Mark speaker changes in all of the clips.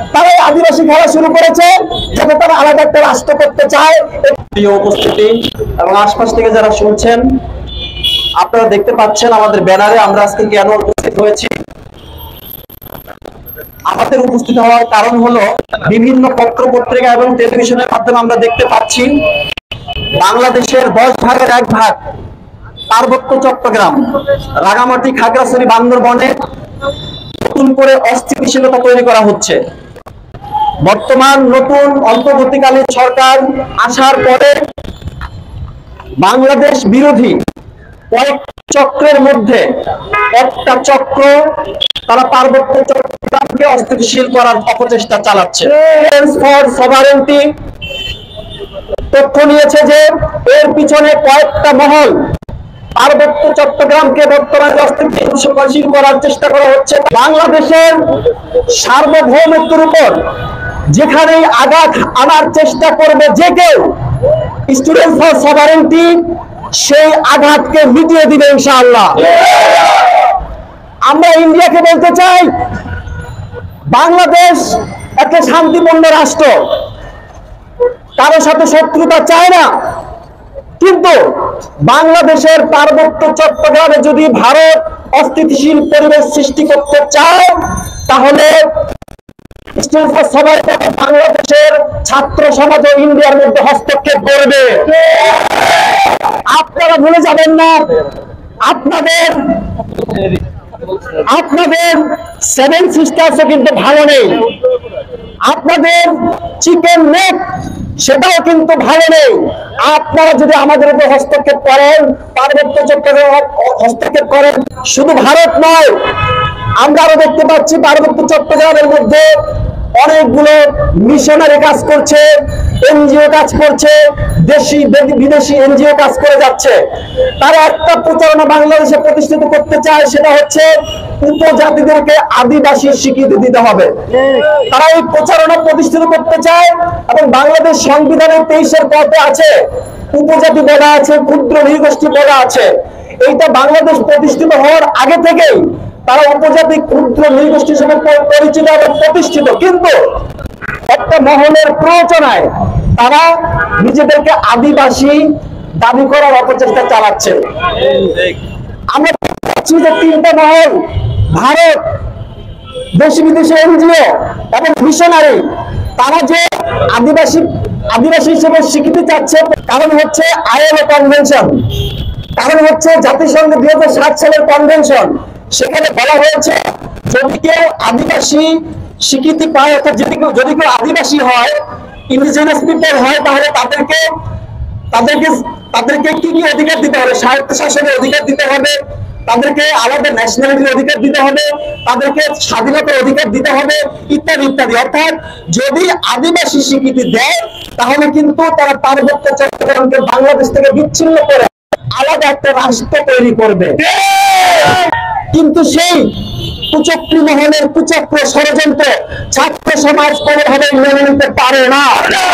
Speaker 1: তারাই আদিবাসী খেলা শুরু করেছে, যাতে তারা আলাদা একটা রাষ্ট্র করতে চায়। প্রিয় উপস্থিতি এবং আশপাশ থেকে যারা শুনছেন, আপনারা দেখতে পাচ্ছেন আমাদের ব্যানারে আমরা আজকে কেন উপস্থিত হয়েছি। আমাদের উপস্থিত হওয়ার কারণ হলো বিভিন্ন পত্র পত্রিকা এবং টেলিভিশনের মাধ্যমে আমরা দেখতে পাচ্ছি বাংলাদেশের 10 ভাগের 1 ভাগ পার্বত্য চট্টগ্রাম, রাঙামাটি, খাগড়াছড়ি, বান্দরবনে নতুন করে অস্থিতিশীলতা তৈরি করা হচ্ছে। বর্তমান নতুন অন্তর্বর্তীকালীন সরকার আসার পরে বাংলাদেশ বিরোধী কয়েক চক্রের মধ্যে একটা চক্র তারা পার্বত্য চট্টগ্রামকে অস্থিতিশীল করার অপচেষ্টা চালাচ্ছে। ফর সভারেন্টি তথ্য নিয়েছে যে এর পিছনে কয়েকটা মহল পার্বত্য চট্টগ্রামকে বর্তমানে অস্থিতিশীল করার চেষ্টা করা হচ্ছে। বাংলাদেশের সার্বভৌমত্বের উপর যেখানেই আঘাত আনার চেষ্টা করবে যে কেউ, স্টুডেন্টস ফর সভারেন্টি সেই আঘাতকে মিটিয়ে দিবে ইনশাআল্লাহ। আমরা ইন্ডিয়াকে বলতে চাই, বাংলাদেশ একটা শান্তিপূর্ণ রাষ্ট্র, কারো সাথে শত্রুতা চায় না, কিন্তু বাংলাদেশের পার্বত্য চট্টগ্রামে যদি ভারত অস্থিতিশীল পরিবেশ সৃষ্টি করতে চায়, তাহলে বাংলাদেশের ছাত্র সমাজ ও ইন্ডিয়ার মধ্যে হস্তক্ষেপ করবে। আপনারা ভুলে যাবেন না, আপনাদের 7 সিস্টার্সও কিন্তু ভালো নেই, আপনাদের চিকেন নেক সেটাও কিন্তু ভালো নেই। আপনারা যদি আমাদের উপর হস্তক্ষেপ করেন, পার্বত্য চট্টগ্রামে হস্তক্ষেপ করেন, শুধু ভারত নয়, আমরা আরো দেখতে পাচ্ছি পার্বত্য চট্টগ্রামের মধ্যে অনেকগুলো মিশনারি কাজ করছে, এনজিও কাজ করছে, দেশি বিদেশি এনজিও কাজ করে যাচ্ছে। তারা একটা প্রচারণা বাংলাদেশে প্রতিষ্ঠিত করতে চায়, সেটা হচ্ছে উপজাতিদেরকে আদিবাসী স্বীকৃতি দিতে হবে। তারা এই প্রচারণা প্রতিষ্ঠিত করতে চায় এবং বাংলাদেশ সংবিধানের 23-এর পথে আছে, উপজাতি বলা আছে, ক্ষুদ্র নৃগোষ্ঠী বলা আছে। এইটা বাংলাদেশ প্রতিষ্ঠিত হওয়ার আগে থেকেই তারা উপজাতি, ক্ষুদ্র নৃগোষ্ঠী হিসেবে পরিচিত এবং প্রতিষ্ঠিত, কিন্তু একটা মহলের প্ররোচনায় তারা নিজেদেরকে আদিবাসী দাবি করার অপচেষ্টা চালাচ্ছে। আমরা দেখছি যে 3টা মহল, ভারত, দেশি বিদেশি এনজিও এবং মিশনারি, তারা যে আদিবাসী হিসেবে স্বীকৃতি চাচ্ছে, কারণ হচ্ছে ILO কনভেনশন, কারণ হচ্ছে জাতিসংঘ 2007 সালের কনভেনশন। সেখানে বলা হয়েছে যদি কেউ আদিবাসী স্বীকৃতি পায়, অর্থাৎ যদি কেউ আদিবাসী হয়, ইন্ডিজিনাস পিপল হয়, তাহলে তাদেরকে কি কি অধিকার দিতে হবে? স্বায়ত্ত শাসনের অধিকার দিতে হবে, তাদেরকে আলাদা ন্যাশনালিটির অধিকার দিতে হবে, তাদেরকে স্বাধীনতার অধিকার দিতে হবে, ইত্যাদি ইত্যাদি। অর্থাৎ যদি আদিবাসী স্বীকৃতি দেয়, তাহলে কিন্তু তারা পার্বত্য চট্টগ্রামকে বাংলাদেশ থেকে বিচ্ছিন্ন করে আলাদা একটা রাষ্ট্র তৈরি করবে। কিন্তু সেই কুচক্রী মহলের কুচক্র ষড়যন্ত্র ছাত্র সমাজ কোনোভাবে মেনে নিতে পারে না।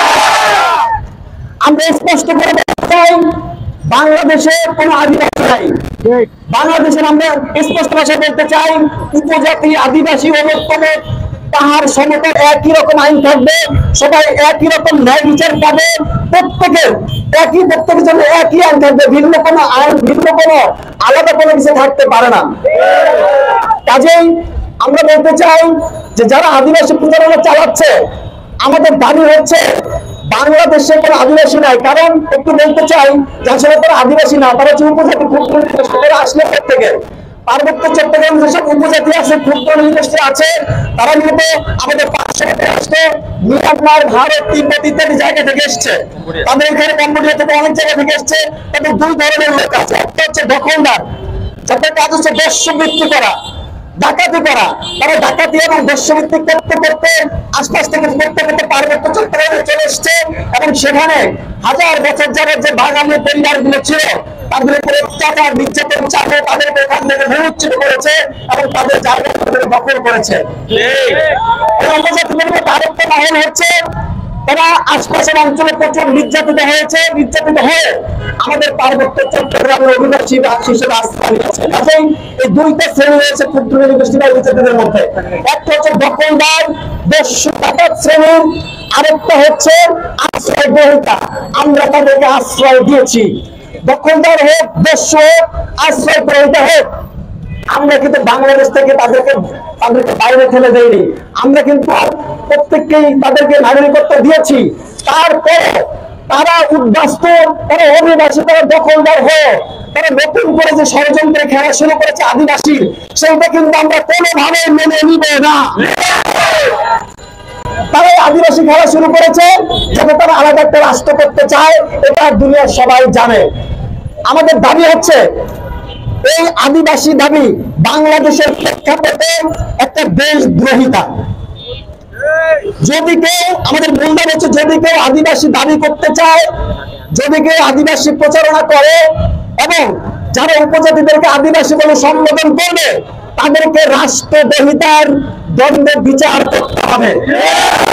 Speaker 1: আমরা স্পষ্ট করে বলতে চাই, বাংলাদেশে কোনো আদিবাসী নাই। বাংলাদেশের আমরা স্পষ্ট ভাষায় বলতে চাই, উপজাতি, আদিবাসী, অনুত্তম, পাহাড়, সমতল একই রকম আইন থাকবে, সবাই একই রকম ন্যায় বিচার পাবে, প্রত্যেকের জন্য একই আইন থাকবে, ভিন্ন কোনো আইন, ভিন্ন কোনো আলাদা কোনো কিছু থাকতে পারে না। কাজেই আমরা বলতে চাই যে যারা আদিবাসী প্রচারণা চালাচ্ছে, আমাদের দাবি হচ্ছে বাংলাদেশে কোনো আদিবাসী নাই। কারণ একটু বলতে চাই যে আসলে তারা আদিবাসী না, তারা হচ্ছে উপজাতি, ক্ষুদ্র নৃগোষ্ঠী। তারা আসলে থেকে পার্বত্য চট্টগ্রাম যেসব উপজাতি আছে, ক্ষুদ্র নৃগোষ্ঠী আছে, তারা মূলত আমাদের পাশে আসছে, মিয়ানমার, ভারত, তিব্বত ইত্যাদি জায়গা থেকে এসছে। তাদের এখানে কম্বোডিয়া থেকে অনেক জায়গা থেকে এসছে। তাদের 2 ধরনের লোক আছে, একটা হচ্ছে দখলদার, যাদের কাজ হচ্ছে দস্যুবৃত্তি করা, ডাকাতি করা। তারা ডাকাতি এবং দস্যুবৃত্তি করতে করতে আশপাশ থেকে করতে পার্বত্য চট্টগ্রামে চলে এসছে এবং সেখানে হাজার বছর যাবত যে বাঙালি পরিবারগুলো ছিল, তাদের উপরে অত্যাচার, নির্যাতন চাপে তাদেরকে এখান থেকে বিমুচ্ছিত করেছে এবং তাদের জায়গা দখল করেছে। আরেকটা মহল হচ্ছে তারা আশপাশের অঞ্চলে প্রচুর নির্যাতিত হয়েছে, নির্যাতিত হয়ে আমাদের পার্বত্য চট্টগ্রামের অধিবাসী হিসেবে আশ্রয় নিয়েছে। এই 2টা শ্রেণী রয়েছে ক্ষুদ্র নৃগোষ্ঠী বা উপজাতিদের মধ্যে। একটা হচ্ছে দখলদার, দস্যু ডাকাত শ্রেণীর, আরেকটা হচ্ছে আশ্রয় গ্রহীতা। আমরা তাদেরকে আশ্রয় দিয়েছি, দখলদার হোক, দস্যু হোক, আশ্রয় গ্রহীতা হোক। আমরা কিন্তু বাংলাদেশ থেকে তাদেরকে বাইরে ঠেলে দেয়নি। আমরা কিন্তু প্রত্যেককেই তাদেরকে নাগরিকত্ব দিয়েছি। তারপরে তারা উদ্বাস্তু, তারা অভিবাসী, তারা দখলদার হয়ে তারা নতুন করে যে ষড়যন্ত্রে খেলা শুরু করেছে আদিবাসী, সেইটা কিন্তু আমরা কোনোভাবে মেনে নিব না। তারা আদিবাসী খেলা শুরু করেছে যাতে তারা আলাদা একটা রাষ্ট্র করতে চায়, এটা দুনিয়ার সবাই জানে। আমাদের দাবি হচ্ছে এই আদিবাসী দাবি বাংলাদেশের প্রেক্ষাপটে একটা দেশদ্রোহিতা। যদি কেউ, আমাদের মূল দাবি হচ্ছে, যদি কেউ আদিবাসী দাবি করতে চায়, যদি কেউ আদিবাসী প্রচারণা করে এবং যারা উপজাতিদেরকে আদিবাসী বলে সম্বোধন করবে, তাদেরকে রাষ্ট্রদ্রোহিতার দণ্ডে বিচার করতে হবে।